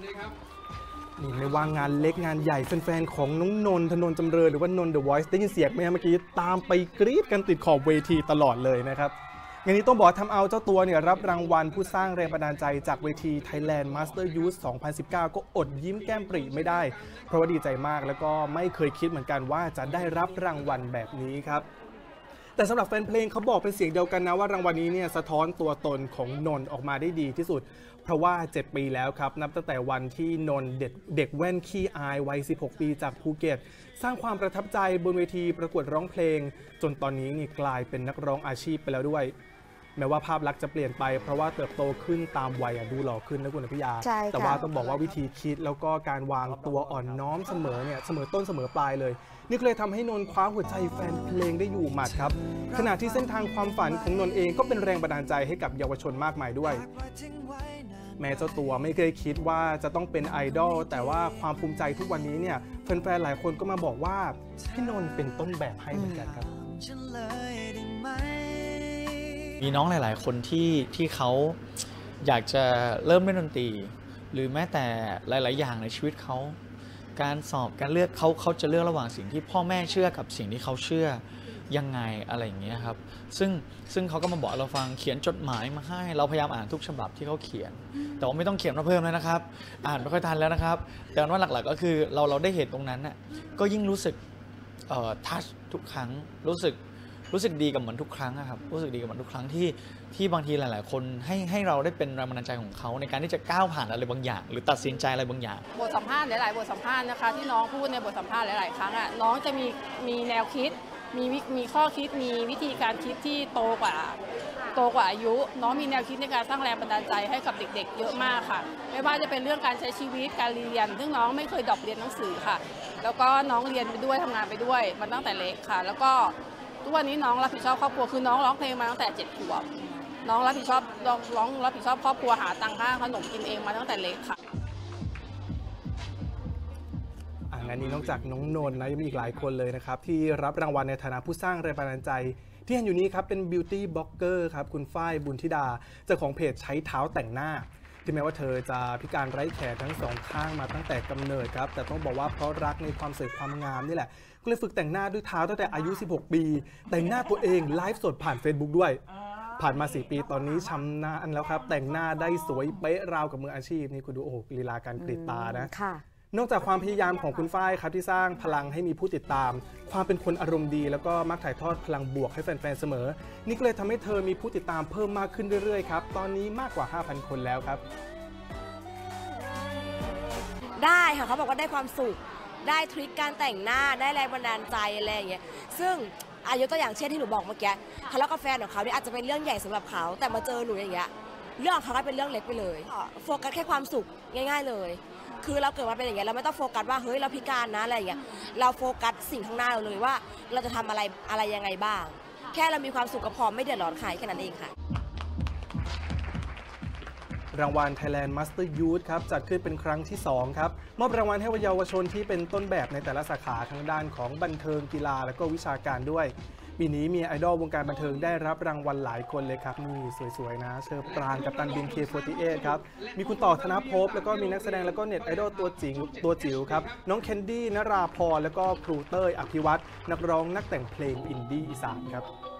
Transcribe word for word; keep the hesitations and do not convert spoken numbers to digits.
นี่ไม่ว่างานเล็กงานใหญ่แฟนๆของน้องนนทนนท์จำเริญหรือว่านนท์ The Voice ได้ยินเสียงไหมเมื่อกี้ตามไปกรี๊ดกันติดขอบเวทีตลอดเลยนะครับงานนี้ต้องบอกทำเอาเจ้าตัวเนี่ยรับรางวัลผู้สร้างแรงบันดาลใจจากเวที Thailand Master Youth สองพันสิบเก้า ก็อดยิ้มแก้มปริไม่ได้เพราะว่าดีใจมากแล้วก็ไม่เคยคิดเหมือนกันว่าจะได้รับรางวัลแบบนี้ครับแต่สำหรับแฟนเพลงเขาบอกเป็นเสียงเดียวกันนะว่ารางวัลนี้เนี่ยสะท้อนตัวตนของนนท์ออกมาได้ดีที่สุดเพราะว่าเจ็ดปีแล้วครับนับตั้งแต่วันที่นนท์เด็กเด็กแว่นขี้อายวัยสิบหกปีจากภูเก็ตสร้างความประทับใจบนเวทีประกวดร้องเพลงจนตอนนี้นี่กลายเป็นนักร้องอาชีพไปแล้วด้วยแม้ว่าภาพลักษณ์จะเปลี่ยนไปเพราะว่าเติบโตขึ้นตามวัยดูหล่อขึ้นนะคุณอภิยาแต่ว่าต้องบอกว่าวิธีคิดแล้วก็การวางตัวอ่อนน้อมเสมอเนี่ยเสมอต้นเสมอปลายเลยนี่ก็เลยทำให้นนท์คว้าหัวใจแฟนเพลงได้อยู่หมัดครับขณะที่เส้นทางความฝันของนนท์เองก็เป็นแรงบันดาลใจให้กับเยาวชนมากมายด้วยแม้เจ้าตัวไม่เคยคิดว่าจะต้องเป็นไอดอลแต่ว่าความภูมิใจทุกวันนี้เนี่ยแฟนๆหลายคนก็มาบอกว่าพี่นนท์เป็นต้นแบบให้เหมือนกันครับมีน้องหลายๆคนที่ที่เขาอยากจะเริ่มเล่นดนตรีหรือแม้แต่หลายๆอย่างในชีวิตเขาการสอบการเลือกเขาเขาจะเลือกระหว่างสิ่งที่พ่อแม่เชื่อกับสิ่งที่เขาเชื่อยังไงอะไรอย่างเงี้ยครับซึ่งซึ่งเขาก็มาบอกเราฟังเขียนจดหมายมาให้เราพยายามอ่านทุกฉบับที่เขาเขียนแต่ว่าไม่ต้องเขียนมาเพิ่มแล้วนะครับอ่านไม่ค่อยทันแล้วนะครับแต่ว่าหลักๆก็คือเราเราได้เห็นตรงนั้นน่ะก็ยิ่งรู้สึกเอ่อทัชทุกครั้งรู้สึกรู้สึกดีกับมันทุกครั้งครับรู้สึกดีกับมันทุกครั้งที่ที่บางทีหลายๆคนให้ให้เราได้เป็นแรงบันดาลใจของเขาในการที่จะก้าวผ่านอะไรบางอย่างหรือตัดสินใจอะไรบางอย่างบทสัมภาษณ์หลายๆบทสัมภาษณ์นะคะที่น้องพูดในบทสัมภาษณ์หลายๆครั้งอ่ะน้องจะมีมีแนวคิดมีมีข้อคิดมีวิธีการคิดที่โตกว่าโตกว่าอายุน้องมีแนวคิดในการสร้างแรงบันดาลใจให้กับเด็กๆเยอะมากค่ะไม่ว่าจะเป็นเรื่องการใช้ชีวิตการเรียนซึ่งน้องไม่เคยดรอปเรียนหนังสือค่ะแล้วก็น้องเรียนไปด้วยทำงานไปด้วยมาตั้งแต่เล็กค่ะแล้วก็ทุกวันนี้น้องรับผิดชอบครอบครัวคือน้องร้องเพลงมาตั้งแต่เจ็ดขวบน้องรับผิดชอบร้องรับผิดชอบครอบครัวหาตังค่าขนมกินเองมาตั้งแต่เล็กค่ะงานนี้นอกจากน้องนนท์นะยังมีอีกหลายคนเลยนะครับที่รับรางวัลในฐานะผู้สร้างแรงบันดาลใจที่เห็นอยู่นี้ครับเป็นบิวตี้บล็อกเกอร์ครับคุณฝ้ายบุญธิดาเจ้าของเพจใช้เท้าแต่งหน้าที่แม้ว่าเธอจะพิการไร้แขนทั้งสองข้างมาตั้งแต่กำเนิดครับแต่ต้องบอกว่าเพราะรักในความสวยความงามนี่แหละก็เลยฝึกแต่งหน้าด้วยเท้าตั้งแต่อายุสิบหกปีแต่งหน้าตัวเองไลฟ์สดผ่าน Facebook ด้วยผ่านมาสี่ปีตอนนี้ชำนาญแล้วครับแต่งหน้าได้สวยเป๊ะราวกับมืออาชีพนี่คุณดูโอ้โหลีลาการกรีดตานะนอกจากความพยายามของคุณฝ้ายครับที่สร้างพลังให้มีผู้ติดตามความเป็นคนอารมณ์ดีแล้วก็มักถ่ายทอดพลังบวกให้แฟนๆเสมอนี่ก็เลยทำให้เธอมีผู้ติดตามเพิ่มมากขึ้นเรื่อยๆครับตอนนี้มากกว่า ห้าพัน คนแล้วครับได้ค่ะเขาบอกว่าได้ความสุขได้ทริคการแต่งหน้าได้แรงบันดาลใจอะไรอย่างเงี้ยซึ่งอายุตัวอย่างเช่นที่หนูบอกเมื่อกี้ทะเลาะกับแฟนของเขาเนี่ยอาจจะเป็นเรื่องใหญ่สำหรับเขาแต่มาเจอหนูอย่างเงี้ยเรื่องของเขาก็เป็นเรื่องเล็กไปเลยโฟกัสแค่ความสุขง่ายๆเลยคือเราเกิดมาเป็นอย่างเงี้ยเราไม่ต้องโฟกัสว่าเฮ้ยเราพิการนะอะไรอย่างเงี้ยเราโฟกัสสิ่งข้างหน้าเราเลยว่าเราจะทำอะไรอะไรยังไงบ้างแค่เรามีความสุขก็พอไม่เดือดร้อนใครแค่นั้นเองค่ะรางวัล Thailand Master Youth ครับจัดขึ้นเป็นครั้งที่สองครับมอบรางวัลให้เยาวชนที่เป็นต้นแบบในแต่ละสาขาทั้งด้านของบันเทิงกีฬาและก็วิชาการด้วยปีนี้มีไอดอลวงการบันเทิงได้รับรางวัลหลายคนเลยครับนี่สวยๆนะเชอร์ปรางกัปตันบิน เค โฟร์ตี้เอท ครับมีคุณต่อธนภพแล้วก็มีนักแสดงแล้วก็เน็ตไอดอลตัวจิ๋วตัวจิ๋วครับน้องแคนดี้นราพรแล้วก็ครูเต้ยอภิวัฒน์นักร้องนักแต่งเพลงอินดี้อีสานครับ